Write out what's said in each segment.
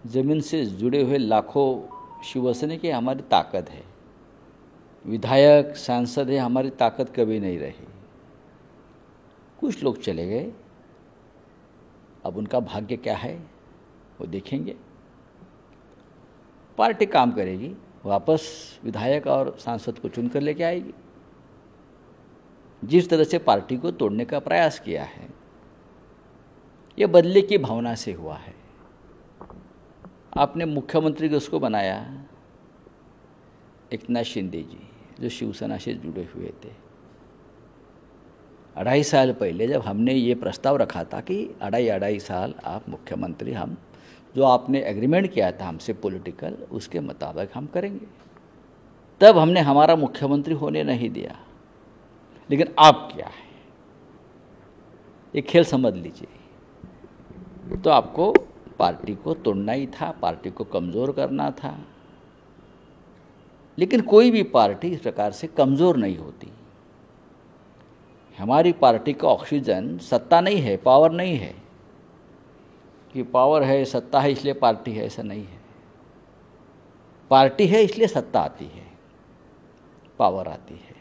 ज़मीन से जुड़े हुए लाखों शिवसैनिक हमारी ताकत है, विधायक सांसद है, हमारी ताकत कभी नहीं रही। कुछ लोग चले गए, अब उनका भाग्य क्या है वो देखेंगे। पार्टी काम करेगी, वापस विधायक और सांसद को चुन कर लेके आएगी। जिस तरह से पार्टी को तोड़ने का प्रयास किया है, ये बदले की भावना से हुआ है। आपने मुख्यमंत्री को उसको बनाया एकनाथ शिंदे जी, जो शिवसेना से जुड़े हुए थे। 2.5 साल पहले जब हमने ये प्रस्ताव रखा था कि 2.5 साल आप मुख्यमंत्री, हम जो आपने एग्रीमेंट किया था हमसे पॉलिटिकल, उसके मुताबिक हम करेंगे, तब हमने हमारा मुख्यमंत्री होने नहीं दिया। लेकिन अब क्या है, ये खेल समझ लीजिए। तो आपको पार्टी को तोड़ना ही था, पार्टी को कमज़ोर करना था। लेकिन कोई भी पार्टी इस प्रकार से कमज़ोर नहीं होती। हमारी पार्टी का ऑक्सीजन सत्ता नहीं है, पावर नहीं है कि पावर है, सत्ता है इसलिए पार्टी है, ऐसा नहीं है। पार्टी है इसलिए सत्ता आती है, पावर आती है।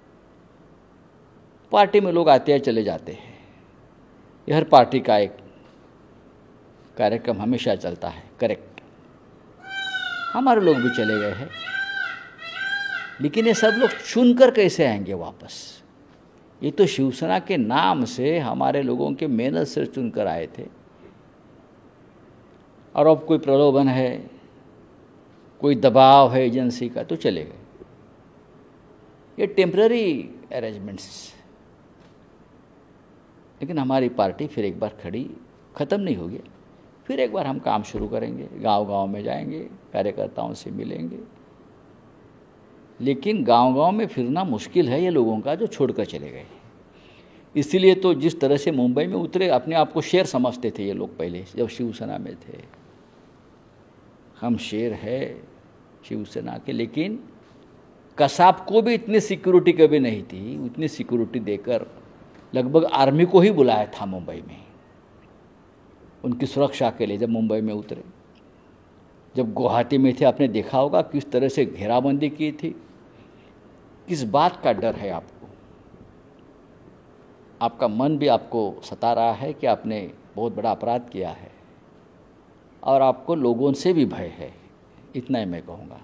पार्टी में लोग आते हैं चले जाते हैं, ये हर पार्टी का एक कार्यक्रम हमेशा चलता है, करेक्ट। हमारे लोग भी चले गए हैं, लेकिन ये सब लोग चुनकर कैसे आएंगे वापस? ये तो शिवसेना के नाम से हमारे लोगों के मेहनत से चुनकर आए थे, और अब कोई प्रलोभन है, कोई दबाव है एजेंसी का, तो चले गए। ये टेम्पररी अरेंजमेंट्स। लेकिन हमारी पार्टी फिर एक बार खड़ी, ख़त्म नहीं होगी, फिर एक बार हम काम शुरू करेंगे, गांव-गांव में जाएंगे, कार्यकर्ताओं से मिलेंगे। लेकिन गांव-गांव में फिरना मुश्किल है ये लोगों का जो छोड़कर चले गए। इसीलिए तो जिस तरह से मुंबई में उतरे, अपने आप को शेर समझते थे ये लोग पहले जब शिवसेना में थे। हम शेर है शिवसेना के, लेकिन कसाब को भी इतनी सिक्योरिटी कभी नहीं थी। उतनी सिक्योरिटी देकर लगभग आर्मी को ही बुलाया था मुंबई में उनकी सुरक्षा के लिए। जब मुंबई में उतरे, जब गुवाहाटी में थे, आपने देखा होगा किस तरह से घेराबंदी की थी। किस बात का डर है आपको? आपका मन भी आपको सता रहा है कि आपने बहुत बड़ा अपराध किया है, और आपको लोगों से भी भय है। इतना ही मैं कहूँगा।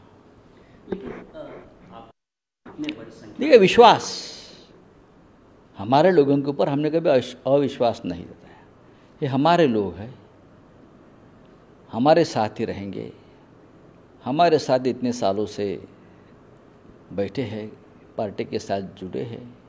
देखिए, विश्वास, हमारे लोगों के ऊपर हमने कभी अविश्वास नहीं जताया। ये हमारे लोग हैं, हमारे साथ ही रहेंगे, हमारे साथ इतने सालों से बैठे हैं, पार्टी के साथ जुड़े हैं।